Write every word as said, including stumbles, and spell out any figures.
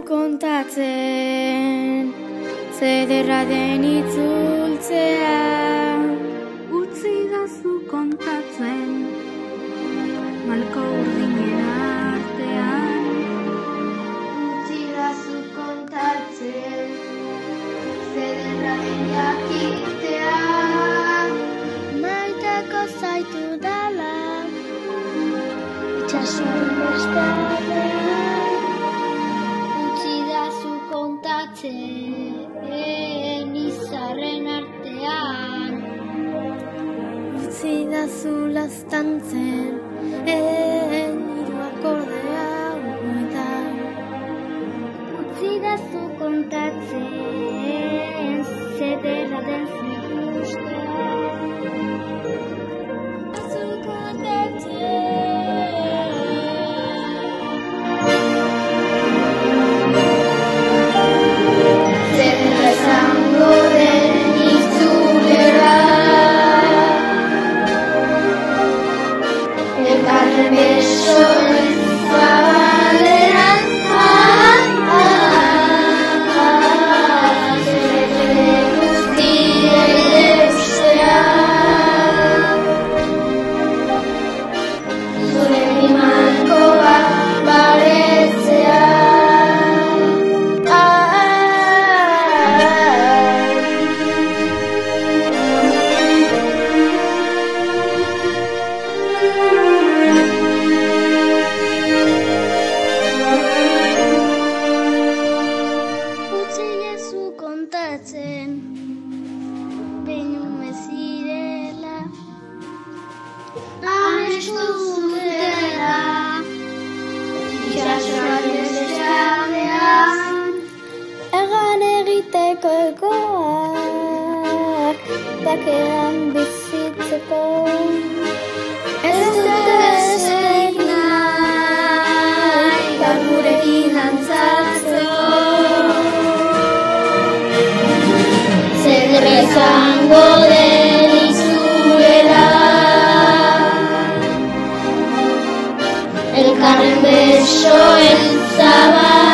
kontatzen, zederra den itzultzea. Utzidazu kontatzen, malko urdinen artean. Utzidazu kontatzen, zederra den jakitea. Maiteko zaitu dala, itxasoaren bestaldean. Utzidazu kontatzen, izarren artean. Utzidazu laztantzen, hiru akorde hauetan. Utzidazu kontatzen, zederra den zikustean. Utzidazu kontatzen. Zederra izango den itzulera. Elkarren besoen zabaleran. Zure guztiei eustean. Zure imankoak baretzean. Utzidazu kontatzen, behin ume zirela, Amestu zutela, itxasoaren bestaldean. egan egiteko egoak, bakean bizitzeko. Ez dute ezerik nahi, gaur gurekin dantzatzeko. Zederra izango den itzulera. Elkarren besoen zabaleran.